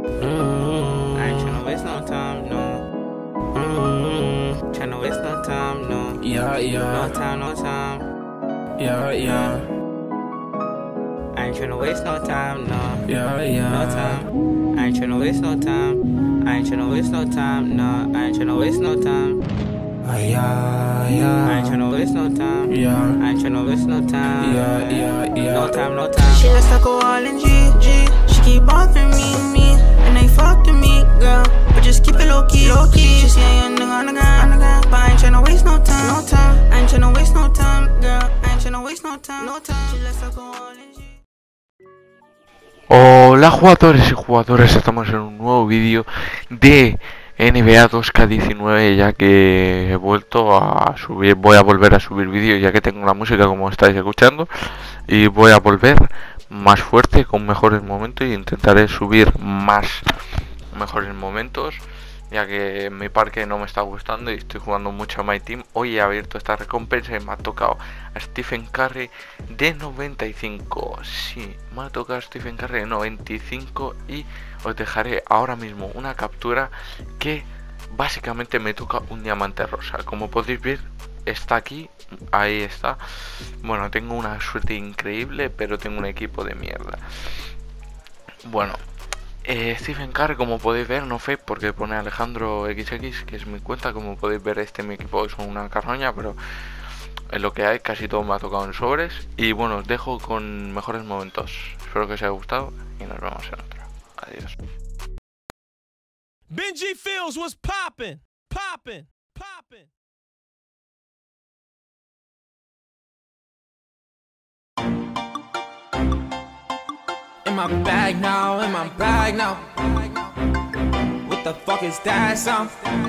I ain't tryna waste no time, no. Tryna waste no time, no. Yeah. No time. Yeah. I ain't tryna waste no time, no. Yeah. No time. I ain't tryna waste no time. I ain't tryna waste no time, no. I ain't tryna waste no time. Yeah. I ain't tryna waste no time. Yeah. I ain't tryna waste no time. Yeah. No time. She lets her go all in G. She keep bothering me. And they fucked with me, girl. But just keep it low key. She see a young nigga on the ground. But I ain't tryna waste no time. I ain't tryna waste no time, girl. I ain't tryna waste no time. She lets her go all in G. Hola jugadores y jugadoras, estamos en un nuevo vídeo de NBA 2K19, ya que he vuelto a subir, voy a volver a subir vídeos ya que tengo la música como estáis escuchando, y voy a volver más fuerte, con mejores momentos, y intentaré subir más mejores momentos, ya que mi parque no me está gustando y estoy jugando mucho a My Team. Hoy he abierto esta recompensa y me ha tocado a Stephen Curry de 95. Sí, me ha tocado a Stephen Curry de 95 y os dejaré ahora mismo una captura que básicamente me toca un diamante rosa. Como podéis ver, está aquí, ahí está. Bueno, tengo una suerte increíble, pero tengo un equipo de mierda. Bueno, Stephen Curry, como podéis ver, no fake porque pone Alejandro XX, que es mi cuenta. Como podéis ver, mi equipo es una carroña, pero es lo que hay, casi todo me ha tocado en sobres. Y bueno, os dejo con mejores momentos. Espero que os haya gustado y nos vemos en otro. Adiós. Benji Fields was popping. In my bag now. What the fuck is that sound?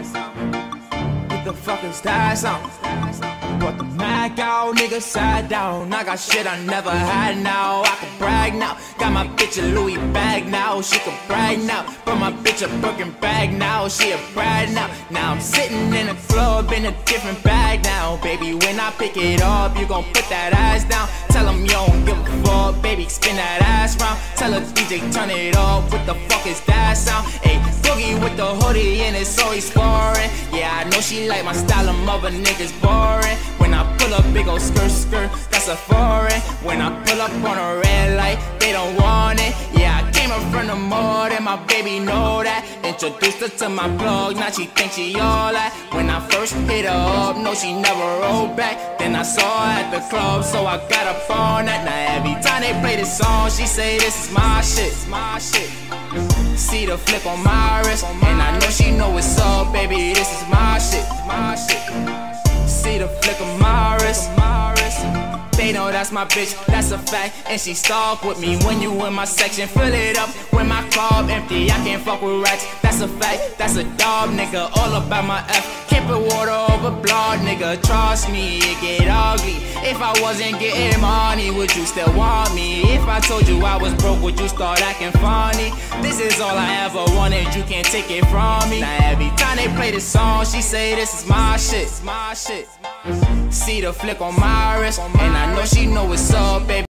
Brought the mag out, nigga sat down. I got shit I never had now. I can brag now. Got my bitch a Louis bag now. She can brag now. But my bitch a Birkin bag now. She a brag now. Now I'm sitting in a club in a different bag now. Baby, when I pick it up, you gon' put that ass down. Tell him you don't give a fuck, baby, spin that ass round. Tell her DJ turn it up. What the fuck is that sound? Ayy, boogie with the hoodie and it's always scoring. Yeah, I know she like my style, of mother niggas boring. When I pull up, big ol' skirt, that's a foreign. When I pull up on a red light, they don't want it. Yeah, I came up from the mud and my baby know that. Introduced her to my plug, now she thinks she all that. When I first hit her up, no, she never rolled back. Then I saw her at the club, so I got up on that. Now every time they play this song, she say this is my shit. See the flick on my wrist, and I know she know what's up, baby, this is my shit. See the flick of my wrist. They know that's my bitch, that's a fact, and she stalk with me. When you in my section, fill it up. When my club empty, I can't fuck with rats. That's a fact, that's a dog, nigga. All about my F. Can't put water over blood, nigga. Trust me, it get ugly. If I wasn't getting money, would you still want me? If I told you I was broke, would you start acting funny? This is all I ever wanted, you can't take it from me. Now every time they play this song, she say this is my shit. See the flick on my wrist, and I know she know what's up, baby.